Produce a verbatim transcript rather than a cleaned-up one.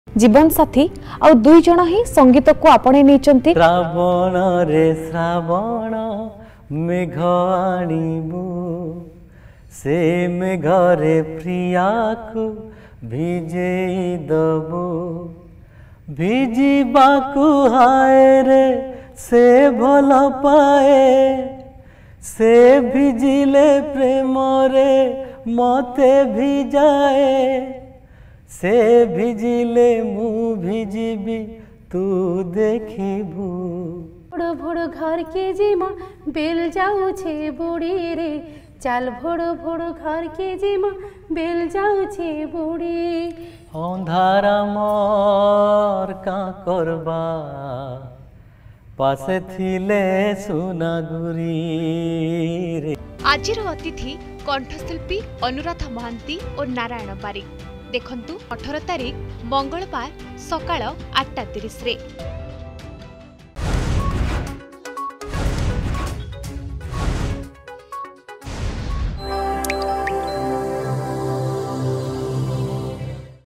जीवन साथी आ दुई जण ही संगीत को आपणे नेचंती। श्रावण रे श्रावण मेघ आनिबु से मेघरे प्रिया को भिजेई दबु भिजिबाकु हाय रे से भल पाए से भिजिले प्रेम रे मते भिजाए से भिजिले मु भिजिबी तू देखिबू भोड़ भोड़ घर के जीमा बेल जाऊ छे बुड़ी रे चाल भोड़ भोड़ घर के जीमा बेल जाऊ छे बुड़ी अंधारा मोर का करबा पासे थिले सुनागुरी रे। आजिर अतिथि कंठशिल्पी अनुराधा महांती और नारायण बारिक। देखंतु अठारह तारीख मंगलवार सकाळ आठटा तीस रे।